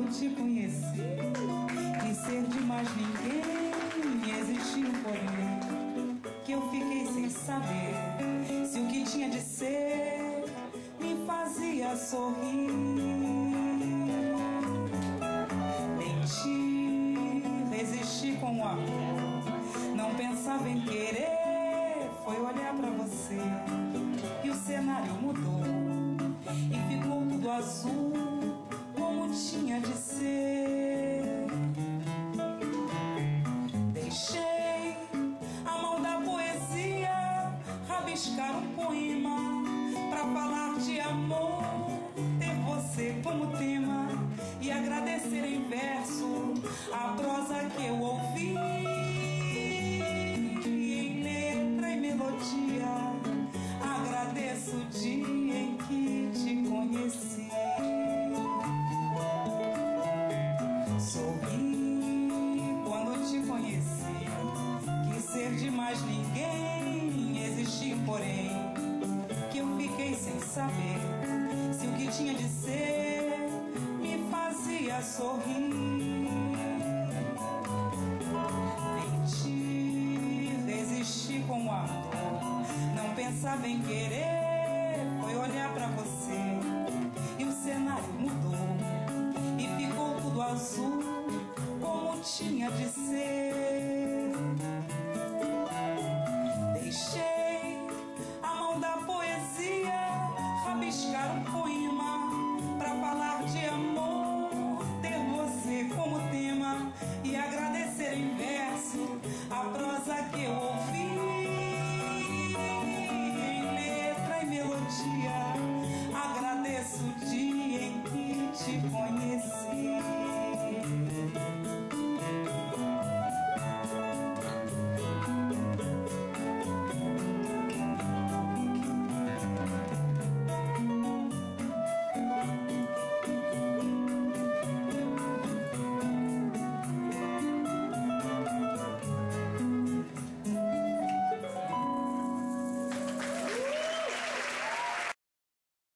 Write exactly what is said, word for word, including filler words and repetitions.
te conheci, quis ser de mais ninguém. Existiu um porém que eu fiquei sem saber se o que tinha de ser me fazia sorrir. Menti, resisti com o amor, não pensava em querer, foi olhar pra você e o cenário mudou e ficou tudo azul como tinha de ser. Deixei a mão da poesia rabiscar um poema pra falar de amor, ter você como tema e agradecer em verso a prosa que eu ouvi. Em letra e melodia agradeço o dia em que te conheci. Sorri quando te conheci, quis ser de mais ninguém. Existiu porém que eu fiquei sem saber se o que tinha de ser me fazia sorrir. Menti, resisti com o amor, não pensava em querer, foi olhar pra você e o cenário mudou e ficou tudo azul como tinha de ser.